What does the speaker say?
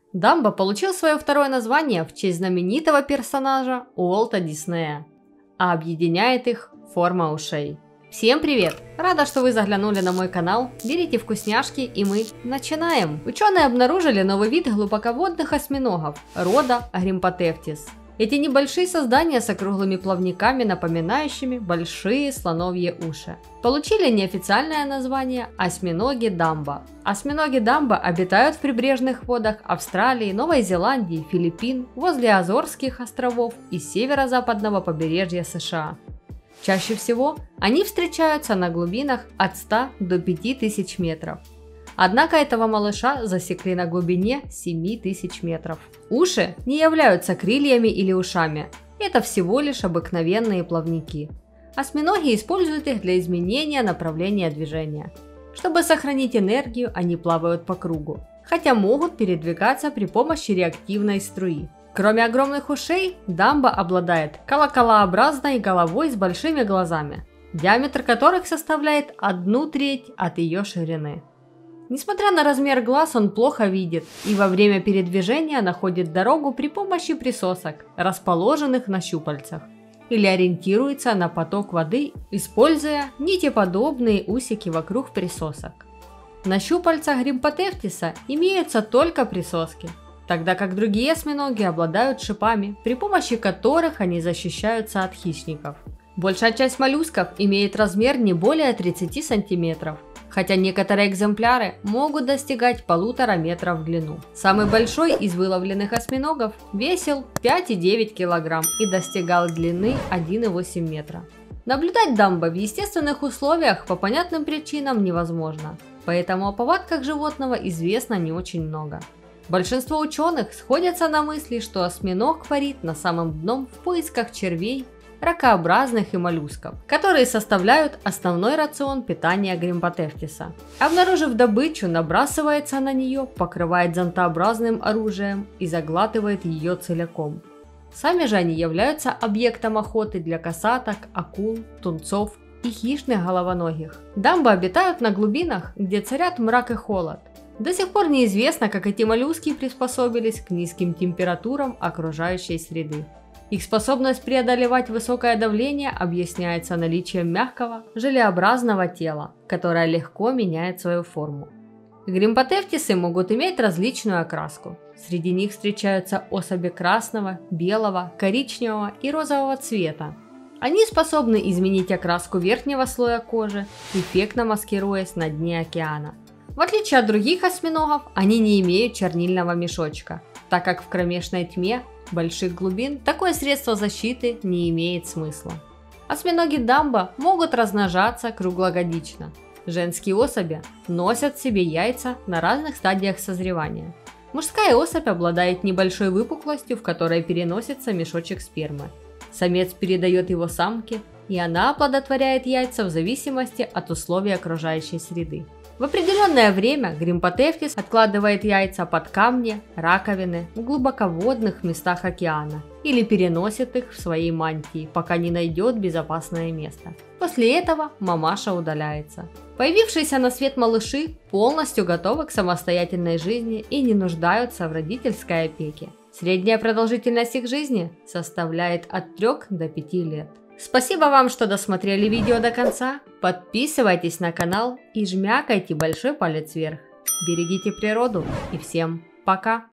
Дамбо получил свое второе название в честь знаменитого персонажа Уолта Диснея, а объединяет их форма ушей. Всем привет! Рада, что вы заглянули на мой канал. Берите вкусняшки и мы начинаем! Ученые обнаружили новый вид глубоководных осьминогов рода Гримпотефтис. Эти небольшие создания с округлыми плавниками, напоминающими большие слоновьи уши, получили неофициальное название осьминоги Дамбо. Осьминоги Дамбо обитают в прибрежных водах Австралии, Новой Зеландии, Филиппин, возле Азорских островов и северо-западного побережья США. Чаще всего они встречаются на глубинах от 100 до 5000 метров. Однако этого малыша засекли на глубине 7000 метров. Уши не являются крыльями или ушами, это всего лишь обыкновенные плавники. Осьминоги используют их для изменения направления движения. Чтобы сохранить энергию, они плавают по кругу, хотя могут передвигаться при помощи реактивной струи. Кроме огромных ушей, Дамбо обладает колоколообразной головой с большими глазами, диаметр которых составляет 1/3 от ее ширины. Несмотря на размер глаз, он плохо видит и во время передвижения находит дорогу при помощи присосок, расположенных на щупальцах, или ориентируется на поток воды, используя нитеподобные усики вокруг присосок. На щупальцах Гримпотефтиса имеются только присоски, тогда как другие осьминоги обладают шипами, при помощи которых они защищаются от хищников. Большая часть моллюсков имеет размер не более 30 сантиметров, хотя некоторые экземпляры могут достигать 1,5 метра в длину. Самый большой из выловленных осьминогов весил 5,9 кг и достигал длины 1,8 метра. Наблюдать Дамбо в естественных условиях по понятным причинам невозможно, поэтому о повадках животного известно не очень много. Большинство ученых сходятся на мысли, что осьминог парит на самом дном в поисках червей, ракообразных и моллюсков, которые составляют основной рацион питания Гримпотефтиса. Обнаружив добычу, набрасывается на нее, покрывает зонтообразным оружием и заглатывает ее целиком. Сами же они являются объектом охоты для касаток, акул, тунцов и хищных головоногих. Дамбо обитают на глубинах, где царят мрак и холод. До сих пор неизвестно, как эти моллюски приспособились к низким температурам окружающей среды. Их способность преодолевать высокое давление объясняется наличием мягкого, желеобразного тела, которое легко меняет свою форму. Гримпотефтисы могут иметь различную окраску. Среди них встречаются особи красного, белого, коричневого и розового цвета. Они способны изменить окраску верхнего слоя кожи, эффектно маскируясь на дне океана. В отличие от других осьминогов, они не имеют чернильного мешочка, так как в кромешной тьме больших глубин такое средство защиты не имеет смысла. Осьминоги Дамбо могут размножаться круглогодично. Женские особи носят в себе яйца на разных стадиях созревания. Мужская особь обладает небольшой выпуклостью, в которой переносится мешочек спермы. Самец передает его самке, и она оплодотворяет яйца в зависимости от условий окружающей среды. В определенное время Гримпотефтис откладывает яйца под камни, раковины в глубоководных местах океана или переносит их в своей мантии, пока не найдет безопасное место. После этого мамаша удаляется. Появившиеся на свет малыши полностью готовы к самостоятельной жизни и не нуждаются в родительской опеке. Средняя продолжительность их жизни составляет от 3 до 5 лет. Спасибо вам, что досмотрели видео до конца. Подписывайтесь на канал и жмякайте большой палец вверх. Берегите природу и всем пока!